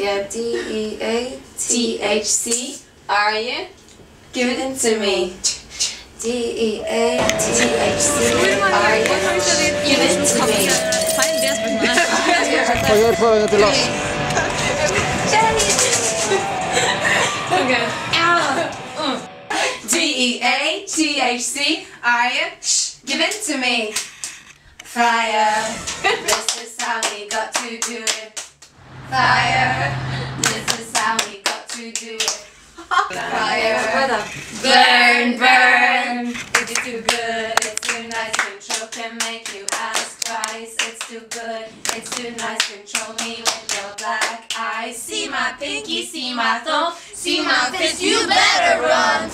Yeah, DEA THC. Are you? Give it to me. DEA THC. Are you? Give it to me. Okay. DEA THC. Are you? Give it to me. Fire. This is how we got to do it. Fire. This is how we got to do it. Fire. Burn, burn. It's too good. It's too nice. Control can make you ask twice. It's too good. It's too nice. Control me with your black eyes. See my pinky, see my thumb, see my fist. You better run.